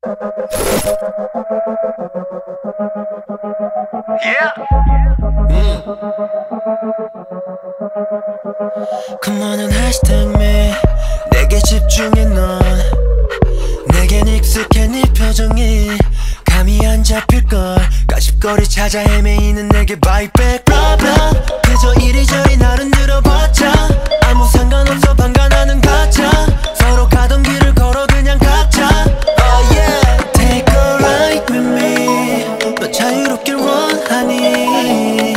Come on and hashtag me. 내게 집중해 넌. 내겐 익숙해 네 표정이 감이 안 잡힐걸. 가십거리 찾아 헤매이는 내게 bite back problem. 그저 이리저리 나를 늘어봤자 아무 상관없어 방관하는 가짜. 서로 가던 길을 걸어 그냥 각자. Oh yeah. Take a ride with me. 너 자유롭길 원하니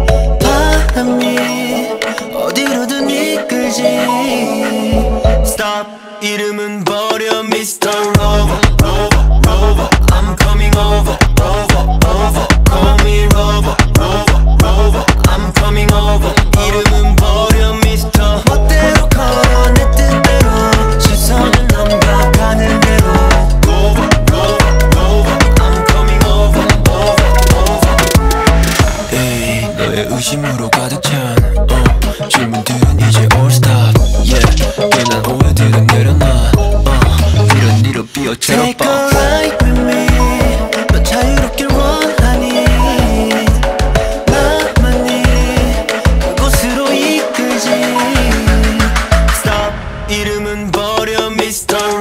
바람이 어디로든 이끌지. Stop. 이름은 버려 Mr. Rover, Rover, Rover. I'm coming over, over, over. Call me Rover, Rover, Rover. I'm coming over. 이름은 버려 Mr. 멋대로 걸어 내 뜻대로 시선은 넘겨 가는 대로. Rover, Rover, Rover. I'm coming over, over, over. 에이, 너의 의심으로 가득 찬 질문들은 이제 all stop. Yeah, 괜한 오해들은 내려놔. 이런 이로 비어처럼 Take a ride with me. 너 자유롭길 원하니 나만이 그곳으로 이끌지. Stop. 이름은 버려 Mr.